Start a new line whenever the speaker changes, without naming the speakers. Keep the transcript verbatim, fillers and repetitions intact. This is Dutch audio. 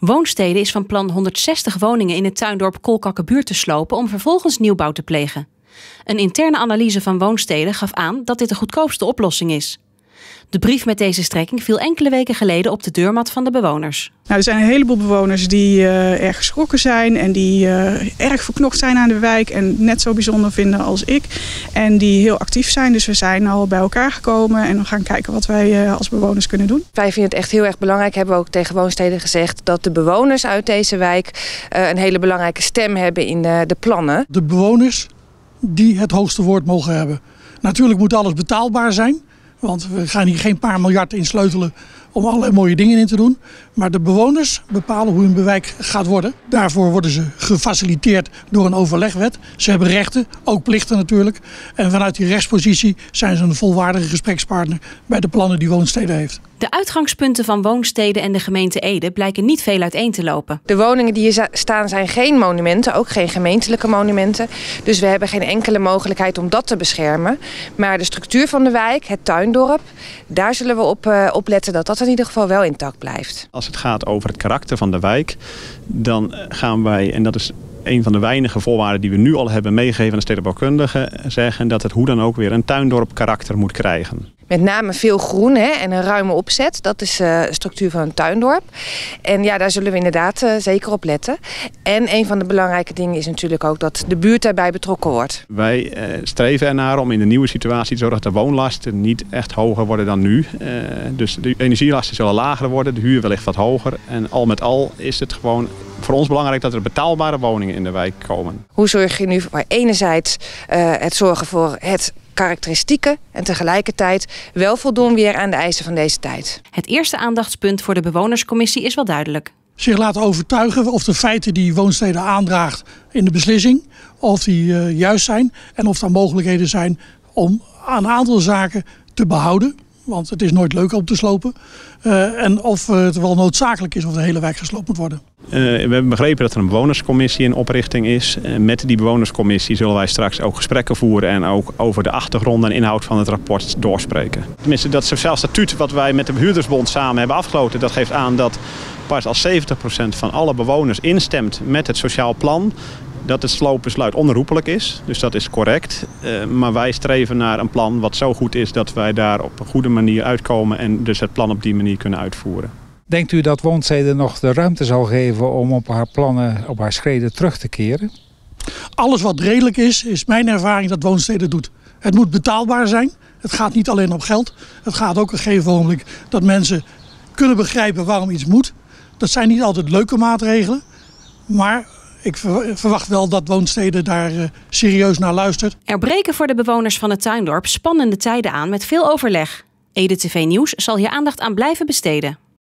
Woonstede is van plan honderdzestig woningen in het tuindorp Kolkakkebuurt te slopen om vervolgens nieuwbouw te plegen. Een interne analyse van Woonstede gaf aan dat dit de goedkoopste oplossing is. De brief met deze strekking viel enkele weken geleden op de deurmat van de bewoners.
Nou, er zijn een heleboel bewoners die uh, erg geschrokken zijn en die uh, erg verknocht zijn aan de wijk en net zo bijzonder vinden als ik. En die heel actief zijn, dus we zijn al bij elkaar gekomen en we gaan kijken wat wij uh, als bewoners kunnen doen.
Wij vinden het echt heel erg belangrijk, hebben we ook tegen Woonstede gezegd, dat de bewoners uit deze wijk uh, een hele belangrijke stem hebben in de, de plannen.
De bewoners die het hoogste woord mogen hebben. Natuurlijk moet alles betaalbaar zijn. Want we gaan hier geen paar miljard in sleutelen om allerlei mooie dingen in te doen. Maar de bewoners bepalen hoe hun wijk gaat worden. Daarvoor worden ze gefaciliteerd door een overlegwet. Ze hebben rechten, ook plichten natuurlijk. En vanuit die rechtspositie zijn ze een volwaardige gesprekspartner bij de plannen die Woonstede heeft.
De uitgangspunten van Woonstede en de gemeente Ede blijken niet veel uiteen te lopen.
De woningen die hier staan zijn geen monumenten, ook geen gemeentelijke monumenten. Dus we hebben geen enkele mogelijkheid om dat te beschermen. Maar de structuur van de wijk, het tuindorp, daar zullen we op, uh, op letten dat dat in ieder geval wel intact blijft.
Als het gaat over het karakter van de wijk, dan gaan wij, en dat is een van de weinige voorwaarden die we nu al hebben meegegeven aan de stedenbouwkundigen, zeggen dat het hoe dan ook weer een tuindorp karakter moet krijgen.
Met name veel groen hè, en een ruime opzet. Dat is uh, de structuur van een tuindorp. En ja, daar zullen we inderdaad uh, zeker op letten. En een van de belangrijke dingen is natuurlijk ook dat de buurt daarbij betrokken wordt.
Wij uh, streven ernaar om in de nieuwe situatie te zorgen dat de woonlasten niet echt hoger worden dan nu. Uh, dus de energielasten zullen lager worden, de huur wellicht wat hoger. En al met al is het gewoon voor ons belangrijk dat er betaalbare woningen in de wijk komen.
Hoe zorg je nu voor enerzijds uh, het zorgen voor het karakteristieken en tegelijkertijd wel voldoen weer aan de eisen van deze tijd.
Het eerste aandachtspunt voor de bewonerscommissie is wel duidelijk.
Zich laten overtuigen of de feiten die Woonstede aandraagt in de beslissing, of die uh, juist zijn en of er mogelijkheden zijn om een aantal zaken te behouden. Want het is nooit leuk om te slopen. Uh, en of uh, het wel noodzakelijk is of de hele wijk gesloopt moet worden.
Uh, we hebben begrepen dat er een bewonerscommissie in oprichting is. Uh, met die bewonerscommissie zullen wij straks ook gesprekken voeren en ook over de achtergrond en inhoud van het rapport doorspreken. Tenminste, dat sociaal statuut wat wij met de behuurdersbond samen hebben afgesloten, dat geeft aan dat pas als zeventig procent van alle bewoners instemt met het sociaal plan, dat het sloopbesluit onherroepelijk is. Dus dat is correct. Uh, maar wij streven naar een plan wat zo goed is dat wij daar op een goede manier uitkomen en dus het plan op die manier kunnen uitvoeren.
Denkt u dat Woonstede nog de ruimte zal geven om op haar plannen, op haar schreden terug te keren?
Alles wat redelijk is, is mijn ervaring dat Woonstede doet. Het moet betaalbaar zijn. Het gaat niet alleen om geld. Het gaat ook op een gegeven moment dat mensen kunnen begrijpen waarom iets moet. Dat zijn niet altijd leuke maatregelen, maar ik verwacht wel dat Woonstede daar serieus naar luistert.
Er breken voor de bewoners van het tuindorp spannende tijden aan met veel overleg. Ede T V Nieuws zal hier aandacht aan blijven besteden.